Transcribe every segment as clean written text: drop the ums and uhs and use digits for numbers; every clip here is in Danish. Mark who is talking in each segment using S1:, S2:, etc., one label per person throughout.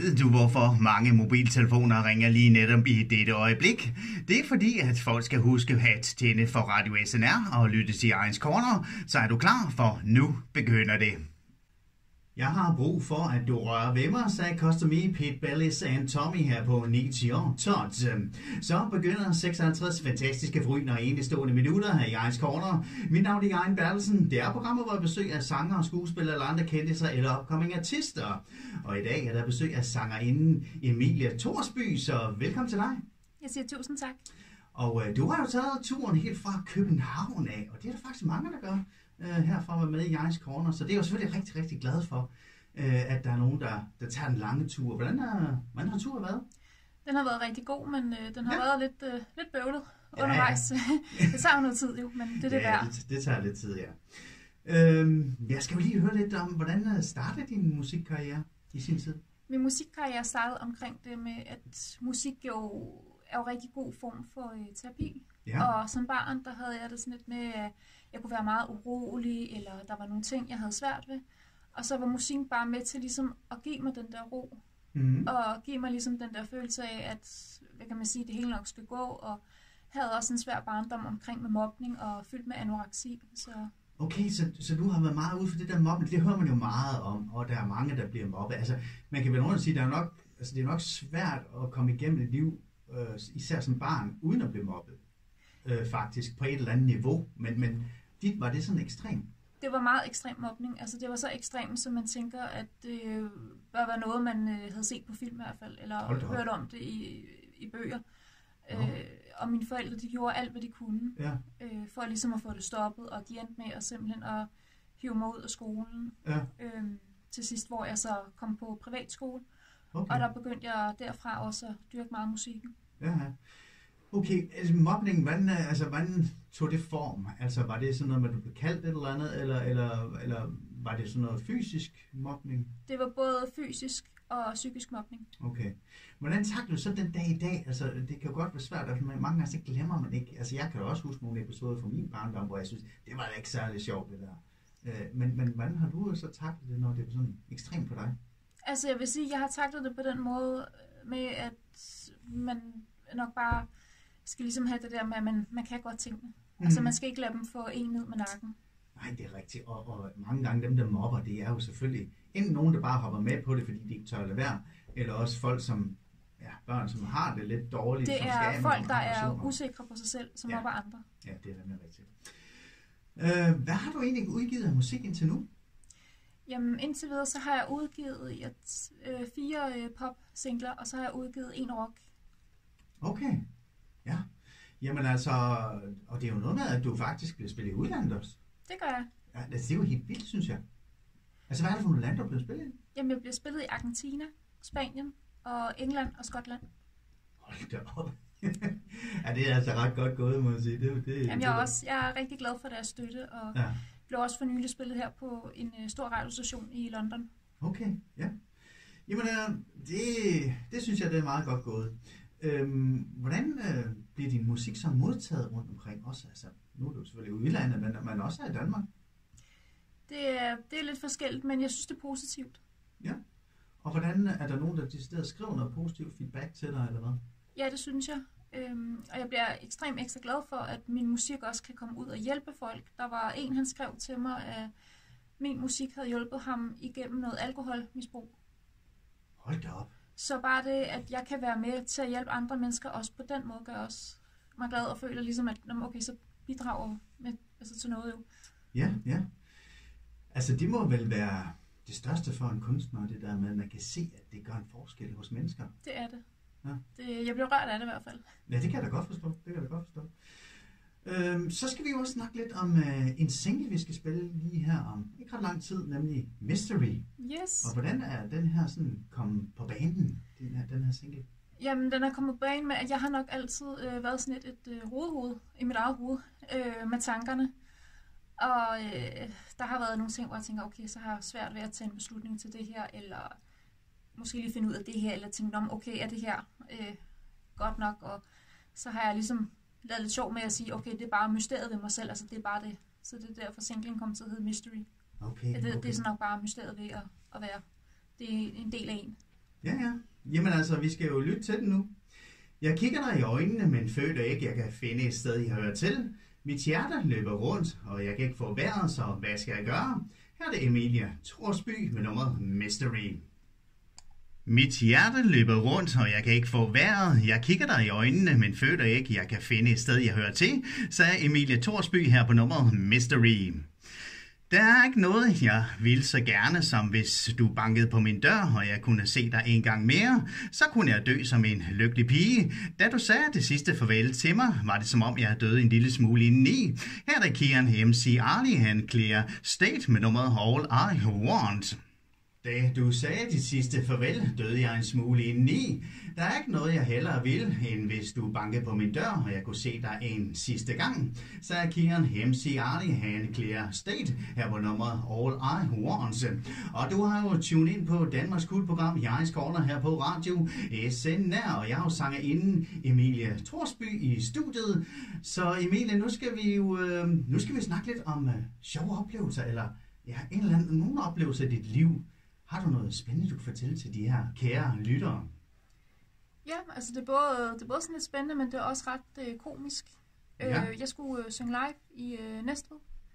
S1: Ved du, hvorfor mange mobiltelefoner ringer lige netop i dette øjeblik? Det er fordi, at folk skal huske at tænde for Radio SNR og lytte til Ejens Corner. Så er du klar, for nu begynder det. Jeg har brug for, at du rører ved mig, sagde Costomy, Pete Bellis and Tommy her på 90 Tot. Så begynder 56 fantastiske forrygende og enestående minutter her i Ejens Corner. Mit navn er Ejn Bertelsen. Det er programmet, hvor jeg besøger af sanger, skuespillere eller andre kendtiser eller upcoming artister. Og i dag er der besøg af sangerinden Emilie Thorsby, så velkommen til dig.
S2: Jeg siger tusind tak.
S1: Og du har jo taget turen helt fra København af, og det er der faktisk mange, der gør her for at være med i Ejens Corner. Så det er jeg jo selvfølgelig rigtig, rigtig glad for, at der er nogen, der tager den lange tur. Hvordan har turen været?
S2: Den har været rigtig god, men den har været lidt bøvlet undervejs. Det tager jo noget tid jo, men det er det værd.
S1: Det tager lidt tid, ja. Jeg skal jo lige høre lidt om, hvordan startede din musikkarriere i sin tid?
S2: Min musikkarriere startede omkring det med, at musik jo er jo rigtig god form for terapi. Ja. Og som barn, der havde jeg det sådan lidt med, at jeg kunne være meget urolig, eller der var nogle ting, jeg havde svært ved. Og så var musikken bare med til ligesom at give mig den der ro. Mm-hmm. Og give mig ligesom den der følelse af, at hvad kan man sige, det hele nok skal gå. Og havde også en svær barndom omkring med mobning og fyldt med anoreksi. Så...
S1: Okay, så du har været meget ude for det der mobning. Det hører man jo meget om, og der er mange, der bliver mobbet. Altså, man kan vel underligt sige, at det er nok svært at komme igennem et liv, især som barn, uden at blive mobbet. Faktisk på et eller andet niveau, men var det sådan ekstremt?
S2: Det var meget ekstrem mobning. Altså det var så ekstremt, som man tænker, at det bør være noget, man havde set på film i hvert fald, eller hørt om det i bøger. Og mine forældre, de gjorde alt, hvad de kunne, for ligesom at få det stoppet, og de endte med at simpelthen at hive mig ud af skolen. Ja. Til sidst, hvor jeg så kom på privatskole, og der begyndte jeg derfra også at dyrke meget musikken.
S1: Ja. Okay, altså mobning, hvordan tog det form? Altså var det sådan noget, at du blev kaldt et eller andet, eller var det sådan noget fysisk mobning?
S2: Det var både fysisk og psykisk mobning.
S1: Okay. Hvordan takler du så den dag i dag? Altså det kan jo godt være svært, at mange gange så glemmer man ikke. Altså jeg kan jo også huske nogle episoder fra min barndom, hvor jeg synes, det var da ikke særlig sjovt det der. Men hvordan har du så taklet det, når det var sådan ekstremt for dig?
S2: Altså jeg vil sige, at jeg har taklet det på den måde med, at man nok bare skal ligesom have det der med, at man kan godt tingene. Mm-hmm. Altså man skal ikke lade dem få en ned med nakken.
S1: Nej, det er rigtigt. Og mange gange dem, der mobber, det er jo selvfølgelig enten nogen, der bare hopper med på det, fordi de ikke tør at lade være, eller også folk, som børn, som har det lidt dårligt.
S2: Det er folk, der er usikre på sig selv, som mobber andre.
S1: Ja, det er nemlig rigtigt. Hvad har du egentlig udgivet af musik indtil nu?
S2: Jamen indtil videre, så har jeg udgivet 4 pop-singler, og så har jeg udgivet 1 rock.
S1: Okay, ja. Jamen altså, og det er jo noget med, at du faktisk bliver spillet i udlandet også.
S2: Det gør jeg.
S1: Ja, det er jo helt vildt, synes jeg. Altså, hvad er det for nogle lande, du bliver spillet i?
S2: Jamen, jeg bliver spillet i Argentina, Spanien og England og Skotland.
S1: Hold da op. Ja, det er altså ret godt gået, må jeg sige.
S2: Jamen, jeg er rigtig glad for deres støtte, og blev også for nylig spillet her på en stor radiostation i London.
S1: Okay, ja. Jamen, det synes jeg, det er meget godt gået. Hvordan bliver din musik så modtaget rundt omkring også? Altså, nu er du selvfølgelig i udlandet, men også her i Danmark.
S2: Det er lidt forskelligt, men jeg synes, det er positivt.
S1: Ja. Og hvordan er der nogen, der decideret skriver noget positivt feedback til dig, eller hvad?
S2: Ja, det synes jeg. Og jeg bliver ekstremt ekstra glad for, at min musik også kan komme ud og hjælpe folk. Der var en, han skrev til mig, at min musik havde hjulpet ham igennem noget alkoholmisbrug.
S1: Hold da op.
S2: Så bare det, at jeg kan være med til at hjælpe andre mennesker, også på den måde, gør også mig glad og føler ligesom, at okay, så bidrager med, til noget jo.
S1: Ja. Altså det må vel være det største for en kunstner, det der med, at man kan se, at det gør en forskel hos mennesker.
S2: Det er det. Ja. Jeg blev rørt af det i hvert fald.
S1: Ja, det kan jeg da godt forstå. Så skal vi jo også snakke lidt om en single, vi skal spille lige her om ikke ret lang tid, nemlig Mystery.
S2: Yes.
S1: Og hvordan er den her sådan kommet på banen, den her single?
S2: Jamen, den er kommet på banen med, at jeg har nok altid været sådan et rodehoved i mit eget hoved med tankerne. Og der har været nogle ting, hvor jeg tænker, okay, så har jeg svært ved at tage en beslutning til det her, eller måske lige finde ud af det her, eller tænke om, okay, er det her godt nok? Og så har jeg ligesom lavet lidt sjov med at sige, okay, det er bare mysteriet ved mig selv, altså det er bare det. Så det er derfor singlen kom til at hedde Mystery.
S1: Okay.
S2: Det er sådan nok bare mysteriet ved at være. Det er en del af en.
S1: Ja, ja. Jamen altså, vi skal jo lytte til den nu. Jeg kigger dig i øjnene, men føler ikke, jeg kan finde et sted, jeg hører til. Mit hjerte løber rundt, og jeg kan ikke få vejret, så hvad skal jeg gøre? Her er det Emilie Thorsby med nummeret Mystery. Mit hjerte løber rundt, og jeg kan ikke få vejret. Jeg kigger dig i øjnene, men føler ikke, jeg kan finde et sted, jeg hører til, sagde Emilie Thorsby her på nummeret Mystery. Der er ikke noget, jeg vil så gerne, som hvis du bankede på min dør, og jeg kunne se dig en gang mere, så kunne jeg dø som en lykkelig pige. Da du sagde det sidste farvel til mig, var det som om jeg døde en lille smule indeni. Her er der Kian MC Ali, han clear state med nummeret All I Want. Da du sagde det sidste farvel, døde jeg en smule indeni. Der er ikke noget, jeg hellere vil, end hvis du bankede på min dør, og jeg kunne se dig en sidste gang, sagde Kian MC Ali, han clear state, her på nummeret All I Want. Og du har jo tunet ind på Danmarks kultprogram Jais Corner her på Radio SNR, og jeg har jo sangerinde Emilie Thorsby i studiet. Så Emilie, nu skal vi snakke lidt om sjove oplevelser, eller ja, nogle oplevelser i dit liv. Har du noget spændende, du kan fortælle til de her kære lyttere?
S2: Ja, altså det er både sådan lidt spændende, men det er også ret komisk. Ja. Jeg skulle synge live i Næstved.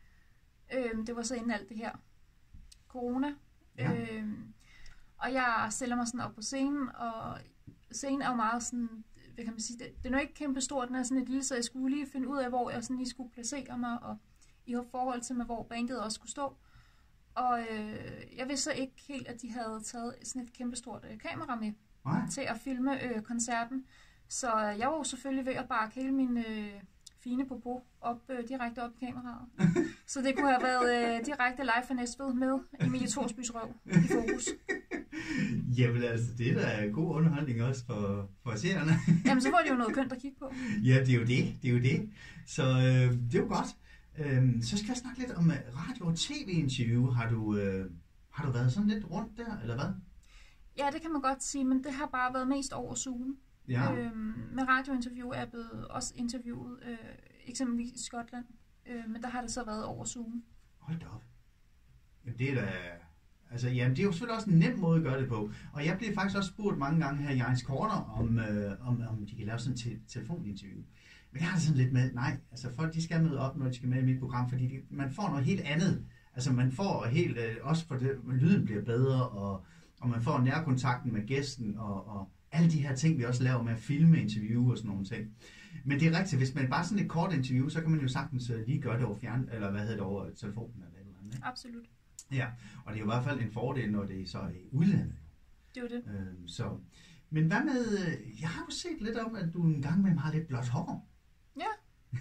S2: Det var så inden alt det her corona. Ja. Og jeg stiller mig sådan op på scenen, og scenen er jo meget sådan, hvad kan man sige, det er jo ikke kæmpe stort, den er sådan et lille, så jeg skulle lige finde ud af, hvor jeg sådan lige skulle placere mig, og i forhold til, hvor bandet også skulle stå. Og jeg vidste så ikke helt, at de havde taget sådan et kæmpestort kamera med til at filme koncerten. Så jeg var jo selvfølgelig ved at bakke hele min fine popo direkte op i kameraet. Så det kunne have været direkte live fra Næstved med Emilie Thorsbys røv i fokus.
S1: Jamen altså, det er da god underholdning også for seerne.
S2: Jamen, så får de jo noget kønt at kigge på.
S1: Ja, det er jo det. Så det er jo godt. Så skal jeg snakke lidt om radio- og tv-interview. Har du været sådan lidt rundt der, eller hvad?
S2: Ja, det kan man godt sige, men det har bare været mest over Zoom. Ja. Med radiointerview er jeg blevet også interviewet, eksempelvis i Skotland, men der har det så været over Zoom.
S1: Hold da op. Jamen, det er da... Altså, jamen, det er jo selvfølgelig også en nem måde at gøre det på. Og jeg blev faktisk også spurgt mange gange her i Jais Corner, om de kan lave sådan et telefoninterview. Men jeg har det sådan lidt med, nej, altså folk de skal møde op, når de skal med i mit program, fordi man får noget helt andet. Altså man får helt, også for det, lyden bliver bedre, og man får nærkontakten med gæsten, og alle de her ting, vi også laver med at filme interview og sådan nogle ting. Men det er rigtigt, hvis man bare sådan et kort interview, så kan man jo sagtens lige gøre det over over telefonen eller et eller andet. Ikke?
S2: Absolut.
S1: Ja, og det er jo i hvert fald en fordel, når det så er i udlandet.
S2: Det er jo det.
S1: Så. Men hvad med, jeg har jo set lidt om, at du en gang med har lidt blåt hår.
S2: Ja.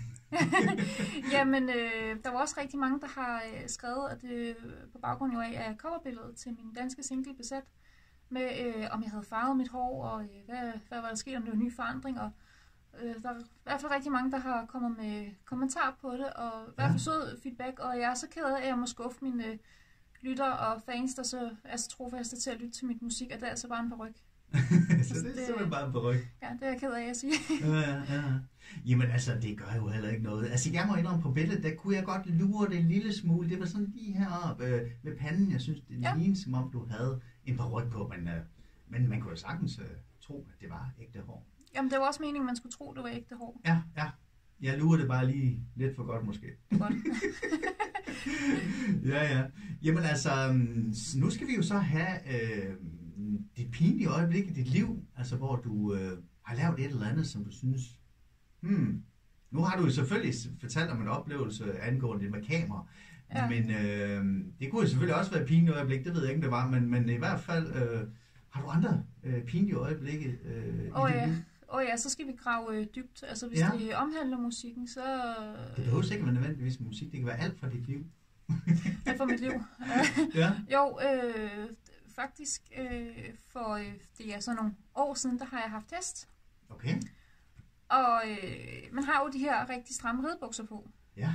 S2: Jamen, der var også rigtig mange, der har skrevet, at på baggrund jo af coverbilledet til min danske single Besat, med om jeg havde farvet mit hår, og hvad var der sket, om det var en ny forandring, og der er i hvert fald rigtig mange, der har kommet med kommentarer på det, og i hvert fald sød feedback, og jeg er så ked af, at jeg må skuffe mine lytter og fans, der så er så trofaste til at lytte til mit musik, og det er altså bare en paryk.
S1: Så det er simpelthen bare en paryk.
S2: Ja, det er jeg ked af at sige.
S1: Ja. Jamen altså, det gør jo heller ikke noget. Altså, jeg må indrømme på billedet, der kunne jeg godt lure det en lille smule. Det var sådan lige heroppe ved panden. Jeg synes, det lignede, som om du havde en paryk på, men man kunne jo sagtens tro, at det var ægte hår.
S2: Jamen, det var også meningen, man skulle tro, det var ægte hår.
S1: Ja. Jeg lurer det bare lige lidt for godt, måske.
S2: Godt.
S1: Ja. Jamen altså, nu skal vi jo så have det pinlige øjeblik i dit liv, altså hvor du har lavet et eller andet, som du synes, nu har du jo selvfølgelig fortalt om en oplevelse angående det med kamera, men det kunne jo selvfølgelig også være et pinligt øjeblik, det ved jeg ikke, det var, men i hvert fald, har du andre pinlige øjeblikke i dit liv?
S2: Ja, så skal vi grave dybt. Altså hvis det omhandler musikken, så...
S1: Det behøver ikke være nødvendigvis musik, det kan være alt fra dit liv.
S2: Alt fra mit liv.
S1: Ja.
S2: Jo, faktisk for det er så nogle år siden, der har jeg haft test.
S1: Okay.
S2: Og man har jo de her rigtig stramme ridebukser på.
S1: Ja.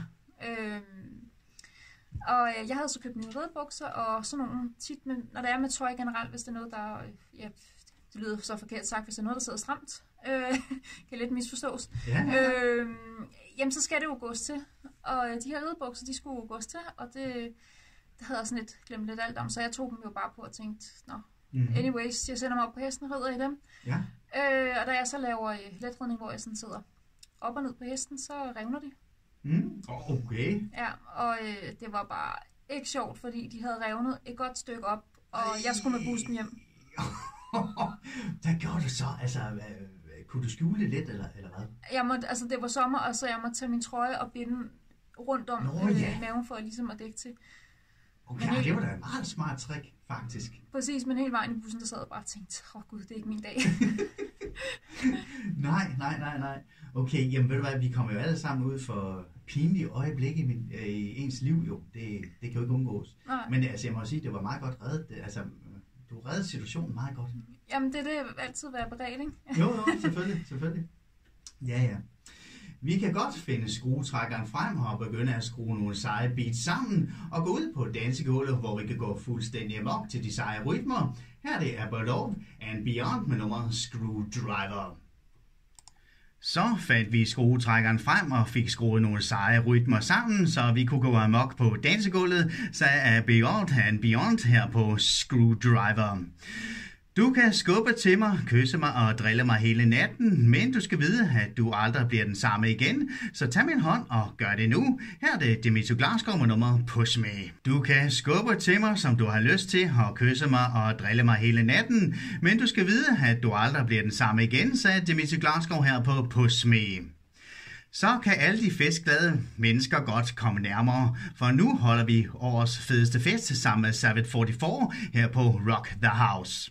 S2: Og jeg havde så købt mine ridebukser, og sådan nogle tit, når det er med tøj generelt, hvis det er noget, der... det lyder så forkert sagt, hvis det er noget, der sidder stramt. Kan lidt misforstås.
S1: Ja.
S2: Jamen, så skal det jo gås til. Og de her ridebukser, de skulle jo gås til, og det havde jeg sådan lidt glemt lidt alt om, så jeg tog dem jo bare på og tænkte, Anyways, jeg sender mig op på hesten og rider i dem.
S1: Ja.
S2: Og da jeg så laver letridning, hvor jeg sådan sidder op og ned på hesten, så revner de.
S1: Okay.
S2: Ja, og det var bare ikke sjovt, fordi de havde revnet et godt stykke op, og jeg skulle med bussen hjem.
S1: Hvad gjorde du så? Altså, kunne du skjule det lidt, eller hvad?
S2: Det var sommer, og så jeg måtte tage min trøje og binde rundt om maven for ligesom at dække til.
S1: Okay, det var da et meget smart trick, faktisk.
S2: Præcis, men hele vejen i bussen, der sad jeg bare og tænkte, gud, det er ikke min dag.
S1: Nej. Okay, jamen ved du hvad, vi kommer jo alle sammen ud for pinlige øjeblikke i ens liv, jo. Det kan jo ikke undgås. Nej. Men altså, jeg må sige, det var meget godt reddet. Altså, du reddede situationen meget godt.
S2: Jamen, det altid være beredt, ikke?
S1: jo, selvfølgelig. Ja. Vi kan godt finde skruetrækkeren frem og begynde at skrue nogle seje beats sammen og gå ud på dansegulvet, hvor vi kan gå fuldstændig amok til de seje rytmer. Her er det Above and Beyond med nummeret Screwdriver. Så fandt vi skruetrækkeren frem og fik skruet nogle seje rytmer sammen, så vi kunne gå amok på dansegulvet, så er Beyond and Beyond her på Screwdriver. Du kan skubbe til mig, kysse mig og drille mig hele natten, men du skal vide, at du aldrig bliver den samme igen. Så tag min hånd og gør det nu. Her er det Dimitri Glasgow med nummeret Push Me. Du kan skubbe til mig, som du har lyst til, og kysse mig og drille mig hele natten, men du skal vide, at du aldrig bliver den samme igen, sagde Dimitri Glasgow her på Push Me. Så kan alle de festglade mennesker godt komme nærmere, for nu holder vi årets fedeste fest sammen med Savage 44 her på Rock the House.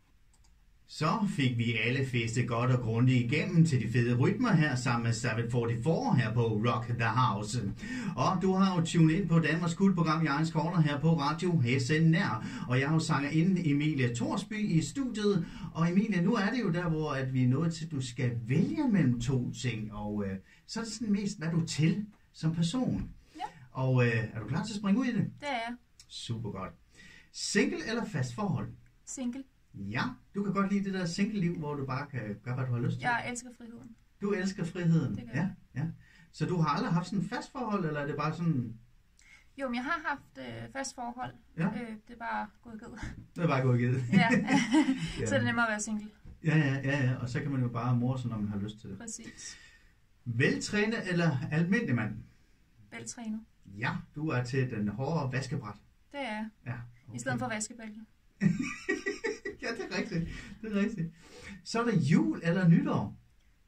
S1: Så fik vi alle festet godt og grundigt igennem til de fede rytmer her sammen med Savage 44 her på Rock the House. Og du har jo tunet ind på Danmarks kultprogram i Ejens Corner her på Radio SNR. Og jeg har jo sangerinde Emilie Thorsby i studiet. Og Emilie, nu er det jo der, hvor at vi er nået til, at du skal vælge mellem to ting. Og så er det sådan mest, hvad du er til som person.
S2: Ja.
S1: Og er du klar til at springe ud i det?
S2: Det er jeg.
S1: Super godt. Single eller fast forhold?
S2: Single.
S1: Ja, du kan godt lide det der single-liv, hvor du bare kan gøre, hvad du har lyst til.
S2: Jeg elsker friheden.
S1: Du elsker friheden?
S2: Det gør
S1: ja. Så du har aldrig haft sådan et fast forhold, eller er det bare sådan...
S2: Jo, men jeg har haft fast forhold.
S1: Ja.
S2: Det er bare gået ged.
S1: Det er bare gået ged.
S2: Ja, så er det nemmere at være single.
S1: Ja, og så kan man jo bare morse, når man har lyst til det.
S2: Præcis.
S1: Veltrænet eller almindelig mand?
S2: Veltrænet.
S1: Ja, du er til den hårde vaskebræt.
S2: Det er jeg.
S1: Ja, okay.
S2: I stedet for vaskebælge.
S1: Ja, det er rigtigt. Så er der jul eller nytår?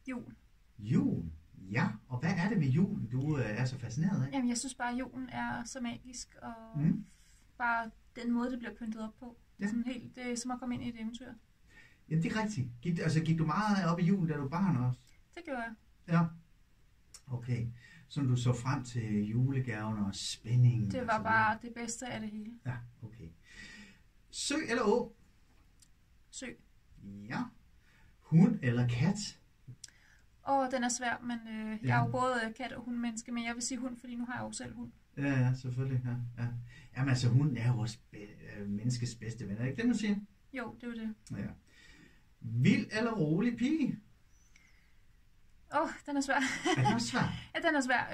S1: Jul, ja. Og hvad er det ved julen, du er så fascineret af?
S2: Jamen, jeg synes bare, at julen er så magisk, og bare den måde, det bliver pyntet op på. Ja. Sådan helt, det er som at komme ind i et eventyr.
S1: Ja, det er rigtigt. Gik du meget op i julen, da du var barn også?
S2: Det gjorde jeg.
S1: Ja. Okay. Så du så frem til julegaven og spændingen?
S2: Det var bare det bedste af det hele.
S1: Ja, okay. Sø eller å?
S2: Sø.
S1: Ja. Hund eller kat?
S2: Den er svær, men jeg er jo både kat og hundmenneske, men jeg vil sige hund, fordi nu har jeg jo selv hund.
S1: Ja, selvfølgelig. Ja. Jamen altså, hunden er jo også menneskes bedste ven, er det ikke det, man siger?
S2: Jo, det er jo det.
S1: Ja. Vild eller rolig pige?
S2: Den er svær.
S1: Er den også svær?
S2: Ja, den er svær.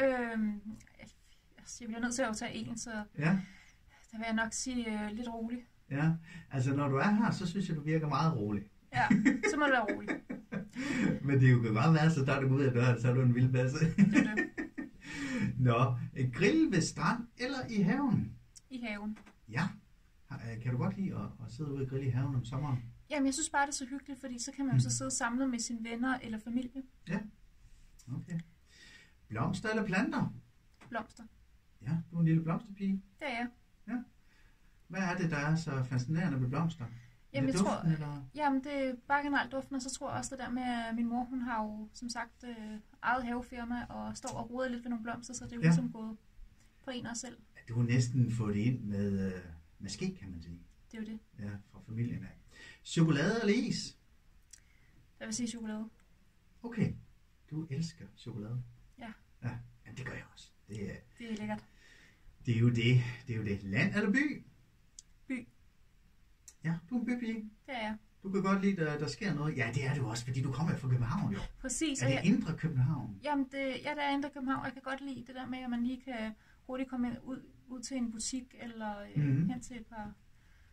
S2: Jeg bliver nødt til at tage en, så der vil jeg nok sige lidt rolig.
S1: Ja, altså når du er her, så synes jeg, du virker meget rolig.
S2: Ja, så må du være rolig.
S1: Men det kan godt være, så der du ud af døren, så er du en vild basse.
S2: Det er det.
S1: Nå, grill ved strand eller i haven?
S2: I haven.
S1: Ja. Kan du godt lide at sidde ude og grille i haven om sommeren?
S2: Jamen, jeg synes bare, det er så hyggeligt, fordi så kan man jo så sidde samlet med sine venner eller familie.
S1: Ja, okay. Blomster eller planter?
S2: Blomster.
S1: Ja, du er en lille blomsterpige.
S2: Det er jeg.
S1: Ja. Hvad er det, der er så fascinerende ved blomster?
S2: Jamen, jeg tror, jamen, det er bare generelt duften, og så tror jeg også det der med, at min mor, hun har jo som sagt eget havefirma, og står og roder lidt ved nogle blomster, så det er jo ligesom gået på en og selv.
S1: Du har næsten fået det ind med ske, kan man sige.
S2: Det er jo det.
S1: Ja, fra familien af. Chokolade eller is?
S2: Jeg vil sige chokolade.
S1: Okay, du elsker chokolade.
S2: Ja.
S1: Ja, jamen, det gør jeg også. Det
S2: er lækkert.
S1: Det er jo det. Land eller by?
S2: By.
S1: Ja, du er en bypige.
S2: Det er jeg.
S1: Du kan godt lide, at der sker noget. Ja, det er du også, fordi du kommer fra København jo.
S2: Præcis.
S1: Er det indre København?
S2: Jamen, det er indre København. Jeg kan godt lide det der med, at man lige kan hurtigt komme ud til en butik, eller hen til et par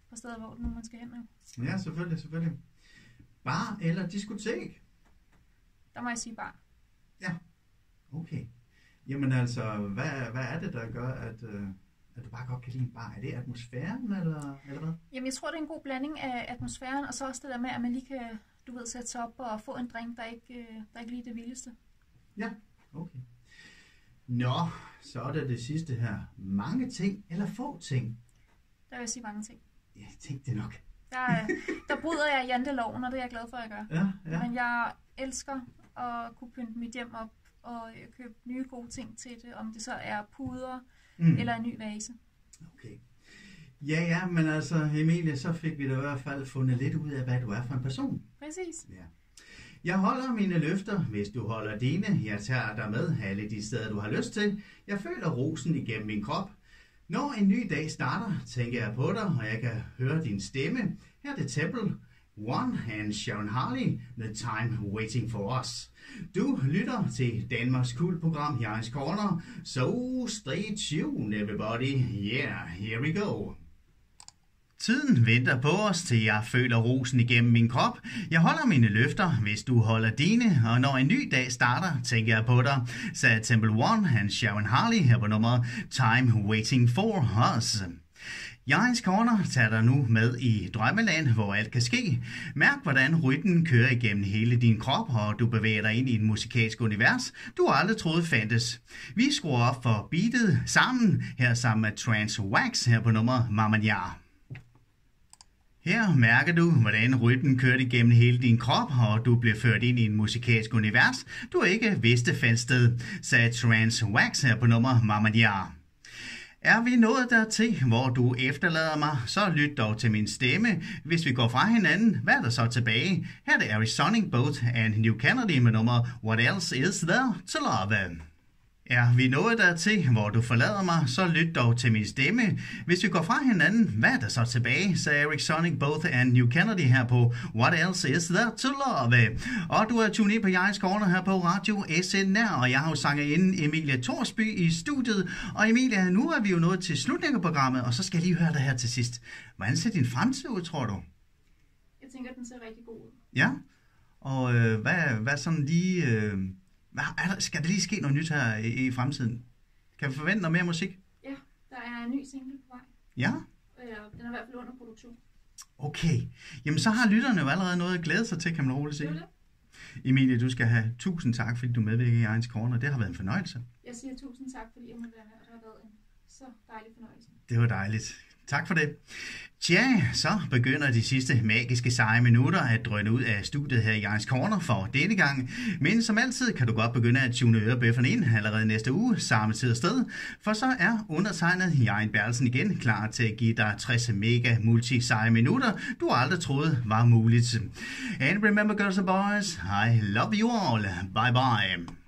S2: på steder, hvor nu man skal hen nu.
S1: Ja, selvfølgelig. Bar eller diskotek?
S2: Der må jeg sige bar.
S1: Ja, okay. Jamen altså, hvad er det, der gør, at du bare godt kan lide en bar? Er det atmosfæren, eller hvad?
S2: Jamen, jeg tror, det er en god blanding af atmosfæren, og så også det der med, at man lige kan, sætte sig op og få en drink, der ikke lige er det vildeste.
S1: Ja, okay. Nå, så er det sidste her. Mange ting eller få ting?
S2: Der vil jeg sige mange ting.
S1: Ja, jeg tænkte det nok.
S2: Der bryder jeg janteloven, og det er jeg glad for, at jeg gør.
S1: Ja.
S2: Men jeg elsker at kunne pynte mit hjem op og købe nye gode ting til det, om det så er puder eller en ny vase.
S1: Okay. Ja, men altså, Emilie, så fik vi da i hvert fald fundet lidt ud af, hvad du er for en person.
S2: Præcis.
S1: Ja. Jeg holder mine løfter, hvis du holder dine. Jeg tager dig med alle de steder, du har lyst til. Jeg føler rosen igennem min krop. Når en ny dag starter, tænker jeg på dig, og jeg kan høre din stemme. Her er det Temple One and Sharon Harley, The Time Waiting for Us. Du lytter til Danmarks kultprogram Jørgens Corner, so stay tuned everybody. Yeah, here we go. Tiden venter på os, til jeg føler rosen igennem min krop. Jeg holder mine løfter, hvis du holder dine, og når en ny dag starter, tænker jeg på dig, sagde Temple One and Sharon Harley her på nummeret Time Waiting for Us. Jørgens Corner tager dig nu med i drømmeland, hvor alt kan ske. Mærk, hvordan rytmen kører igennem hele din krop, og du bevæger dig ind i et musikalsk univers, du aldrig troede fandtes. Vi skruer op for beatet sammen, her sammen med Trance Wax her på nummeret Mamma Mia. Her mærker du, hvordan rytmen kører igennem hele din krop, og du bliver ført ind i en musikalsk univers, du ikke vidste fandt sted, sagde Trance Wax her på nummer Mamma Mia. Er vi nået dertil, hvor du efterlader mig, så lyt dog til min stemme. Hvis vi går fra hinanden, hvad er der så tilbage? Her er det Arizonic Boat and New Kennedy med nummer What Else Is There to Love. Er vi nået dertil, hvor du forlader mig, så lyt dog til min stemme. Hvis vi går fra hinanden, hvad er der så tilbage, sagde Eric Sonic Both and New Kennedy her på What Else Is There to Love. Og du er tunet ind på Jørgens Corner her på Radio SNR, og jeg har jo sangerinden Emilie Thorsby i studiet. Og Emilie, nu er vi jo nået til slutningen af programmet, og så skal jeg lige høre dig her til sidst. Hvordan ser din fremtid ud, tror du?
S2: Jeg tænker, den ser rigtig god ud.
S1: Ja, og hvad sådan lige... Skal der lige ske noget nyt her i fremtiden? Kan vi forvente noget mere musik?
S2: Ja, der er en ny single på vej.
S1: Ja?
S2: Den er i hvert fald under produktion.
S1: Okay. Jamen så har lytterne jo allerede noget at glæde sig til, kan man roligt sige.
S2: Det.
S1: Emilie, du skal have 1000 tak, fordi du medvirker i Jørgens Corner. Det har været en fornøjelse.
S2: Jeg siger 1000 tak, fordi jeg måtte være med, og det har været en så dejlig fornøjelse.
S1: Det var dejligt. Tak for det. Tja, så begynder de sidste magiske seje minutter at drøne ud af studiet her i Jørgens Corner for denne gang. Men som altid kan du godt begynde at tune ørebøfferne ind allerede næste uge, samme tid og sted. For så er undertegnet Jørgen Bertelsen igen klar til at give dig 60 mega multi-seje minutter, du aldrig troede var muligt. And remember girls and boys, I love you all. Bye bye.